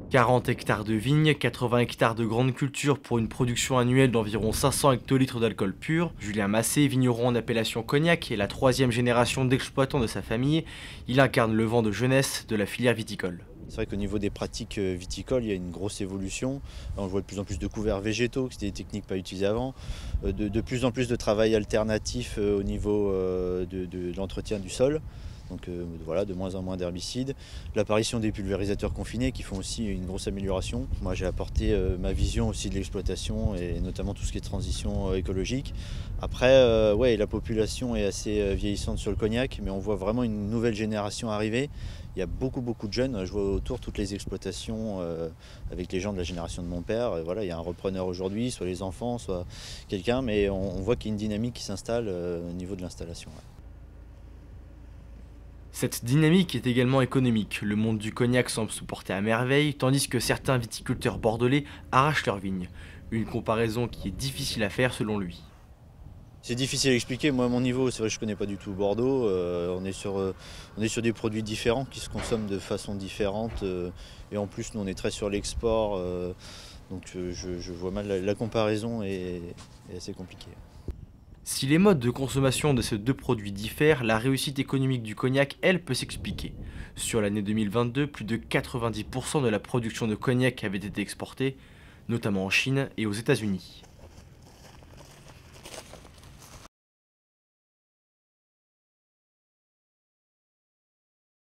40 hectares de vignes, 80 hectares de grandes cultures pour une production annuelle d'environ 500 hectolitres d'alcool pur. Julien Massé, vigneron en appellation Cognac et la troisième génération d'exploitants de sa famille, il incarne le vent de jeunesse de la filière viticole. C'est vrai qu'au niveau des pratiques viticoles, il y a une grosse évolution. On voit de plus en plus de couverts végétaux, que c'était des techniques pas utilisées avant. De plus en plus de travail alternatif au niveau de l'entretien du sol. Donc voilà, de moins en moins d'herbicides. L'apparition des pulvérisateurs confinés qui font aussi une grosse amélioration. Moi j'ai apporté ma vision aussi de l'exploitation et notamment tout ce qui est transition écologique. Après, ouais, la population est assez vieillissante sur le cognac, mais on voit vraiment une nouvelle génération arriver. Il y a beaucoup de jeunes, je vois autour toutes les exploitations avec les gens de la génération de mon père. Et voilà, il y a un repreneur aujourd'hui, soit les enfants, soit quelqu'un, mais on voit qu'il y a une dynamique qui s'installe au niveau de l'installation. Ouais. Cette dynamique est également économique. Le monde du cognac semble se porter à merveille, tandis que certains viticulteurs bordelais arrachent leurs vignes. Une comparaison qui est difficile à faire selon lui. C'est difficile à expliquer, moi à mon niveau, c'est vrai que je ne connais pas du tout Bordeaux, on est sur des produits différents qui se consomment de façon différente et en plus nous on est très sur l'export, donc je vois mal la comparaison est assez compliquée. Si les modes de consommation de ces deux produits diffèrent, la réussite économique du cognac, elle, peut s'expliquer. Sur l'année 2022, plus de 90% de la production de cognac avait été exportée, notamment en Chine et aux États-Unis.